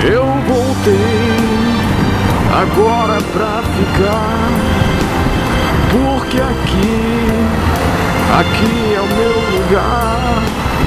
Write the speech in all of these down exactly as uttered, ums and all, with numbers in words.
Eu voltei agora pra ficar, porque aqui, aqui é o meu lugar.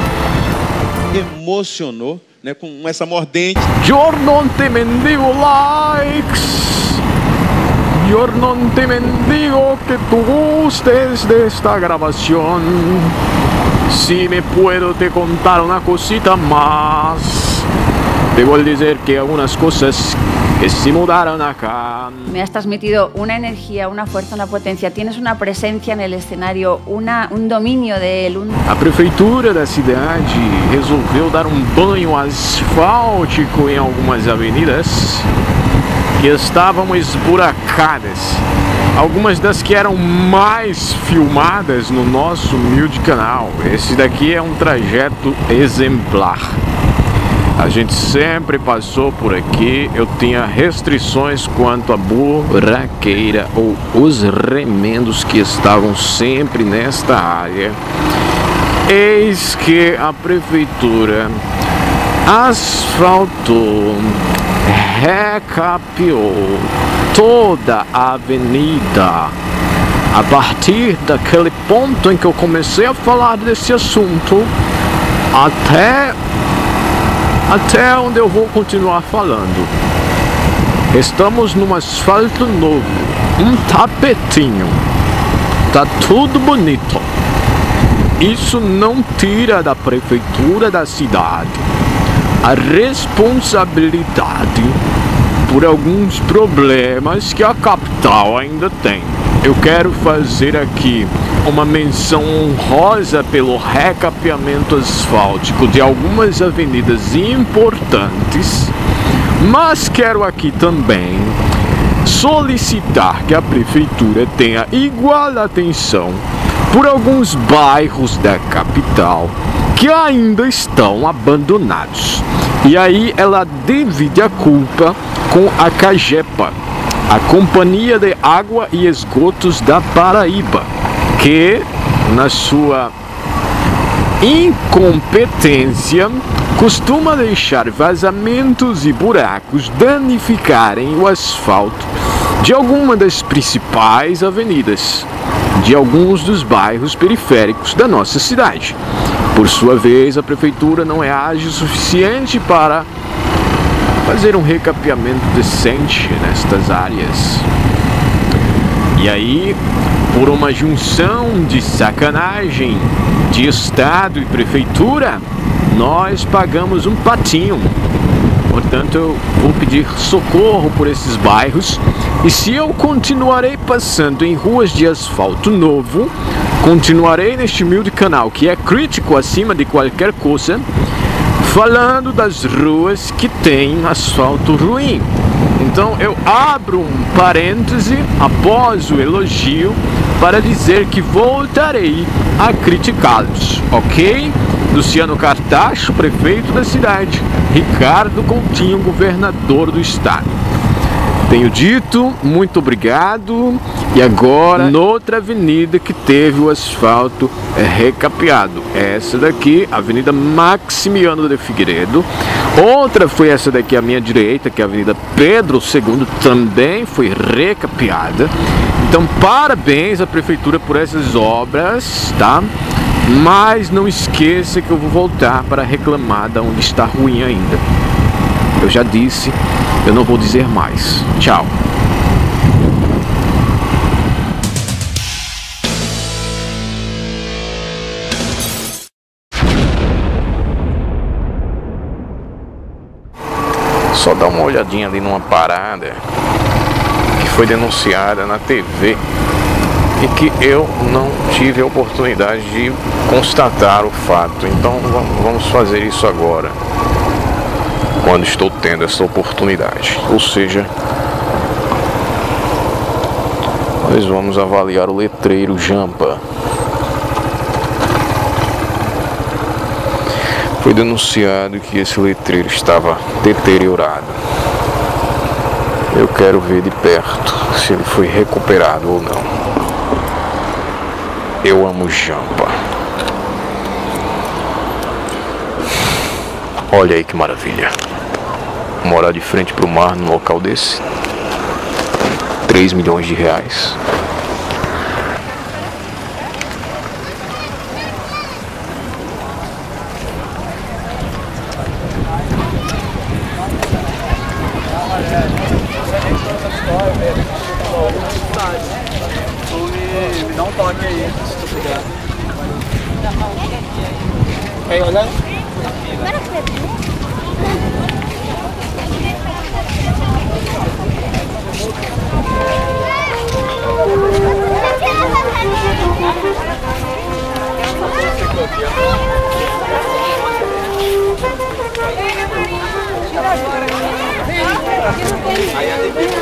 Emocionou, né, com essa mordente. Eu não te mendigo likes. Eu não te mendigo que tu gustes desta gravação. Si me puedo te contar una cosita más, debo decir que algunas cosas que se mudaron acá. Me has transmitido una energía, una fuerza, una potencia. Tienes una presencia en el escenario, una, un dominio de él. Un... A prefeitura da cidade resolveu dar um banho asfáltico em algumas avenidas que estavam esburacadas. Algumas das que eram mais filmadas no nosso humilde canal. Esse daqui é um trajeto exemplar. A gente sempre passou por aqui. Eu tinha restrições quanto à buraqueira ou os remendos que estavam sempre nesta área. Eis que a prefeitura asfaltou, recapeou toda a avenida. A partir daquele ponto em que eu comecei a falar desse assunto até até onde eu vou continuar falando. Estamos num asfalto novo, um tapetinho, tá tudo bonito. Isso não tira da prefeitura da cidade a responsabilidade por alguns problemas que a capital ainda tem. Eu quero fazer aqui uma menção honrosa pelo recapeamento asfáltico de algumas avenidas importantes, mas quero aqui também solicitar que a prefeitura tenha igual atenção por alguns bairros da capital que ainda estão abandonados. E aí ela divide a culpa com a Cagepa, a Companhia de Água e Esgotos da Paraíba, que na sua incompetência costuma deixar vazamentos e buracos danificarem o asfalto de alguma das principais avenidas de alguns dos bairros periféricos da nossa cidade. Por sua vez, a prefeitura não é ágil o suficiente para fazer um recapeamento decente nestas áreas. E aí, por uma junção de sacanagem de Estado e prefeitura, nós pagamos um patinho. Portanto, eu vou pedir socorro por esses bairros. E se eu continuarei passando em ruas de asfalto novo, continuarei neste humilde canal, que é crítico acima de qualquer coisa, falando das ruas que têm asfalto ruim. Então eu abro um parêntese após o elogio para dizer que voltarei a criticá-los, ok? Luciano Cartacho, prefeito da cidade. Ricardo Coutinho, governador do estado. Tenho dito, muito obrigado. E agora, noutra avenida que teve o asfalto recapeado. Essa daqui, Avenida Maximiano de Figueiredo. Outra foi essa daqui à minha direita, que é a Avenida Pedro segundo, também foi recapeada. Então, parabéns à prefeitura por essas obras, tá? Mas não esqueça que eu vou voltar para reclamar de onde está ruim ainda. Eu já disse, eu não vou dizer mais. Tchau. Só dá uma olhadinha ali numa parada que foi denunciada na T V e que eu não tive a oportunidade de constatar o fato. Então vamos fazer isso agora, quando estou tendo essa oportunidade. Ou seja, nós vamos avaliar o letreiro Jampa. Foi denunciado que esse letreiro estava deteriorado. Eu quero ver de perto se ele foi recuperado ou não. Eu amo Jampa. Olha aí que maravilha. Morar de frente para o mar num local desse, três milhões de reais. Me dá um toque aí, se tu puder. Aí, olha. Aí,